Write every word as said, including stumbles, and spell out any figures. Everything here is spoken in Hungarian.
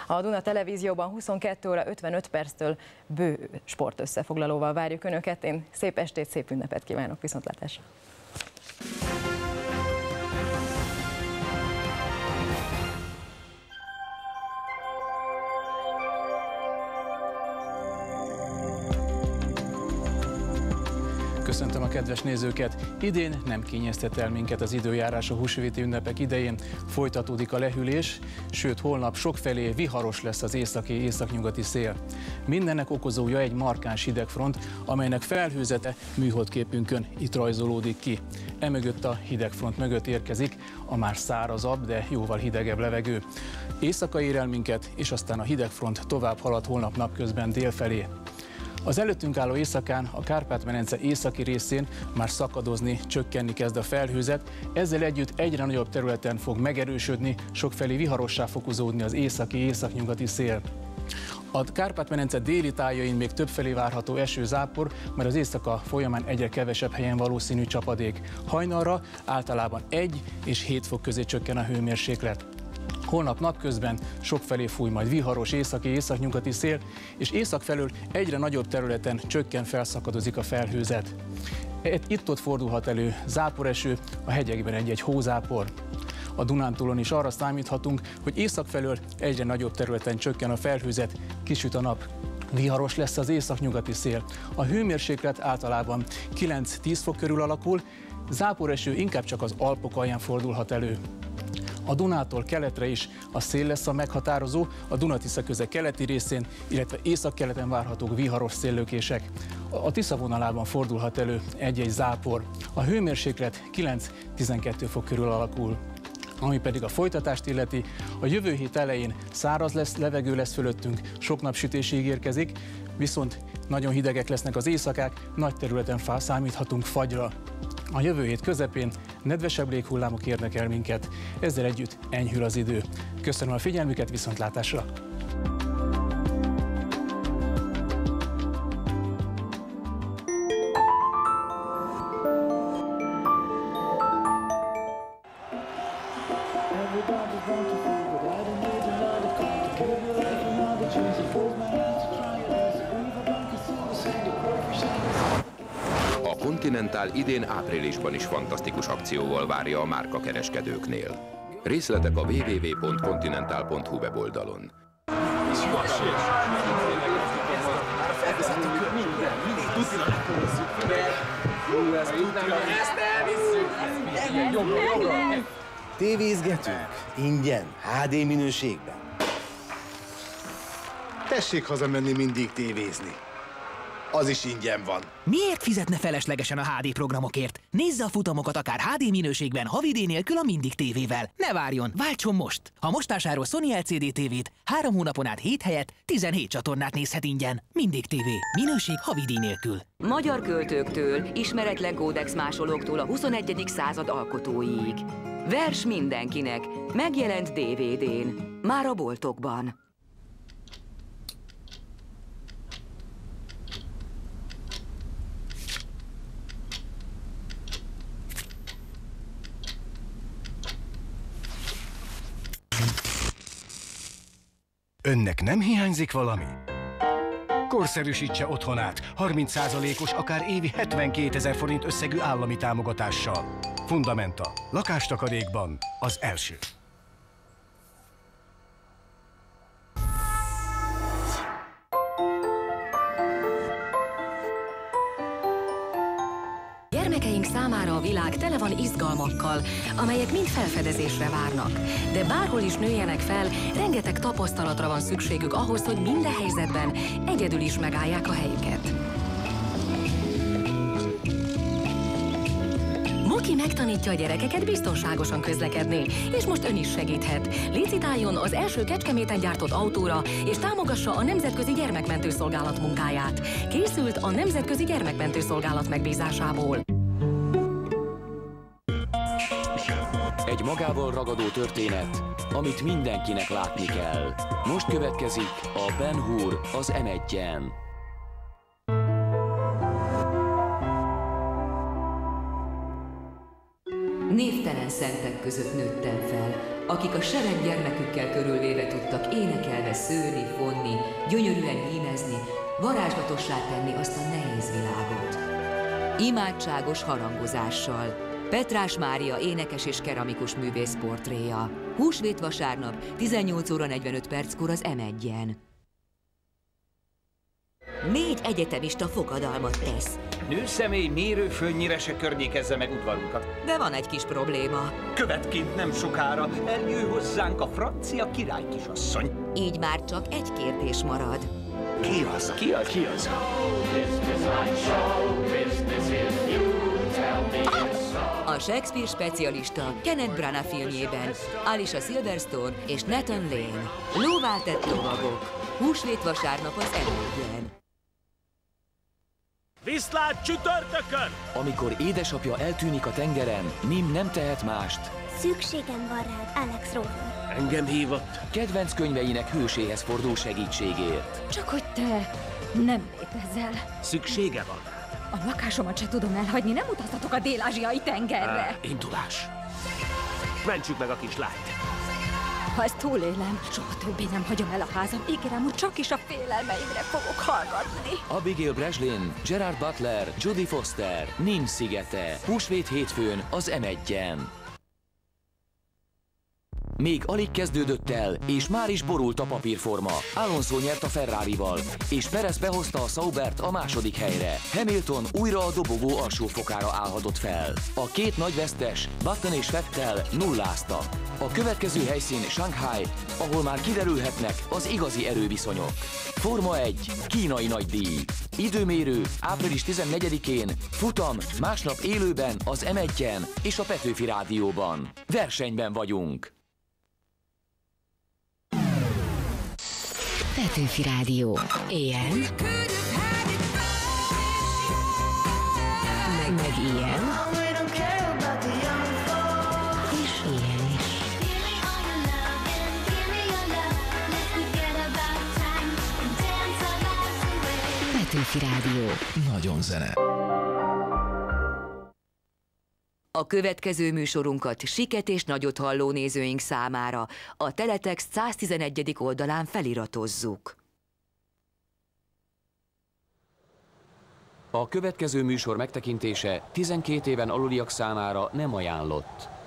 A Duna Televízióban huszonkettő óra ötvenöt perctől bő sportösszefoglalóval várjuk Önöket. Én szép estét, szép ünnepet kívánok, viszontlátásra! Köszöntöm a kedves nézőket! Idén nem kényeztet el minket az időjárás a húsvéti ünnepek idején. Folytatódik a lehűlés, sőt holnap sokfelé viharos lesz az északi északnyugati szél. Mindennek okozója egy markáns hidegfront, amelynek felhőzete műholdképünkön itt rajzolódik ki. Emögött a hidegfront mögött érkezik a már szárazabb, de jóval hidegebb levegő. Éjszaka ér el minket, és aztán a hidegfront tovább halad holnap napközben délfelé. Az előttünk álló éjszakán a Kárpát-medence északi részén már szakadozni, csökkenni kezd a felhőzet, ezzel együtt egyre nagyobb területen fog megerősödni, sokfelé viharossá fokozódni az északi-északnyugati szél. A Kárpát-medence déli tájain még többfelé várható eső-zápor, mert az éjszaka folyamán egyre kevesebb helyen valószínű csapadék. Hajnalra általában egy és hét fok közé csökken a hőmérséklet. Holnap napközben sokfelé fúj majd viharos északi-északnyugati szél, és észak felől egyre nagyobb területen csökken, felszakadozik a felhőzet. Itt-ott fordulhat elő záporeső, a hegyekben egy-egy hózápor. A Dunántúlon is arra számíthatunk, hogy észak felől egyre nagyobb területen csökken a felhőzet, kisüt a nap. Viharos lesz az északnyugati szél. A hőmérséklet általában kilenc-tíz fok körül alakul, záporeső inkább csak az Alpok alján fordulhat elő. A Dunától keletre is a szél lesz a meghatározó, a Duna-Tisza köze keleti részén, illetve északkeleten várhatók viharos széllökések. A Tisza vonalában fordulhat elő egy-egy zápor. A hőmérséklet kilenc-tizenkettő fok körül alakul. Ami pedig a folytatást illeti, a jövő hét elején száraz lesz, levegő lesz fölöttünk, sok napsütés ígérkezik, viszont nagyon hidegek lesznek az éjszakák, nagy területen számíthatunk fagyra. A jövő hét közepén nedvesebb léghullámok érnek el minket, ezzel együtt enyhül az idő. Köszönöm a figyelmüket, viszontlátásra! Continental idén áprilisban is fantasztikus akcióval várja a márkakereskedőknél. Részletek a double-u double-u double-u pont continental pont hu weboldalon. Tévézgetünk? Ingyen? há dé minőségben? Tessék hazamenni mindig tévézni. Az is ingyen van. Miért fizetne feleslegesen a há dé programokért? Nézze a futamokat akár há dé minőségben, havidíj nélkül a Mindig tévével. Ne várjon, váltson most! Ha most vásárol Sony el cé dé tévét, három hónapon át hét helyett tizenhét csatornát nézhet ingyen. Mindig tévé. Minőség havidíj nélkül. Magyar költőktől, ismeretlen kódex másolóktól a huszonegyedik század alkotóiig. Vers mindenkinek. Megjelent dé vé dén. Már a boltokban. Önnek nem hiányzik valami? Korszerűsítse otthonát harminc százalékos, akár évi hetvenkétezer forint összegű állami támogatással. Fundamenta. Lakástakarékban az első. Gyermekeink számára a világ tele van izgalmakkal, amelyek mind felfedezésre várnak. De bárhol is nőjenek fel, rengeteg tapasztalatra van szükségük ahhoz, hogy minden helyzetben egyedül is megállják a helyüket. Moki megtanítja a gyerekeket biztonságosan közlekedni, és most ön is segíthet. Licitáljon az első Kecskeméten gyártott autóra, és támogassa a Nemzetközi Gyermekmentő Szolgálat munkáját. Készült a Nemzetközi Gyermekmentő Szolgálat megbízásából. Egy magával ragadó történet, amit mindenkinek látni kell. Most következik a Ben Hur az en egyen. Névtelen szentek között nőttem fel, akik a sereg gyermekükkel körülvéve tudtak énekelve szőni, fonni, gyönyörűen hímezni, varázslatossá tenni azt a nehéz világot. Imádságos harangozással. Petrás Mária énekes és keramikus művész portréja. Húsvét vasárnap, tizennyolc óra negyvenöt perckor az em egyen. Négy egyetemista fogadalmat tesz. Nőszemély mérőfönnyire se környékezze meg udvarunkat. De van egy kis probléma. Követként nem sokára eljő hozzánk a francia király kisasszony. Így már csak egy kérdés marad. Ki az? Ki az? Ki az? A Shakespeare specialista Kenneth Branagh filmjében Alicia Silverstone és Nathan Lane. Lóvá tett lovagok. Húsvét vasárnap az em egyen. Viszlát csütörtökön! Amikor édesapja eltűnik a tengeren, Nim nem tehet mást. Szükségem van rád, Alex Rover. Engem hívott. Kedvenc könyveinek hőséhez fordul segítségért. Csak hogy te nem létezel. Szüksége van. A lakásomat se tudom elhagyni, nem utazhatok a dél-ázsiai tengerre. Á, indulás. Mentsük meg a kislányt. Ha ezt túlélem, soha többé nem hagyom el a házam. Ígérem, hogy csak is a félelmeimre fogok hallgatni. Abigail Breslin, Gerard Butler, Jodie Foster, Nim szigete. Húsvét hétfőn az em egyen. Még alig kezdődött el, és már is borult a papírforma. Alonso nyert a Ferrarival, és Perez behozta a Saubert a második helyre. Hamilton újra a dobogó alsó fokára állhatott fel. A két nagy vesztes, Button és Vettel nulláztak. A következő helyszín Shanghai, ahol már kiderülhetnek az igazi erőviszonyok. Forma egy, kínai nagydíj. Időmérő április tizennegyedikén, futam másnap élőben az em egyen és a Petőfi Rádióban. Versenyben vagyunk! Petőfi Rádió. Éjjel. Meg, meg ilyen. És ilyen is. Petőfi Rádió. Nagyon zene. A következő műsorunkat siket és nagyot halló nézőink számára a Teletext száztizenegyedik oldalán feliratozzuk. A következő műsor megtekintése tizenkét éven aluliak számára nem ajánlott.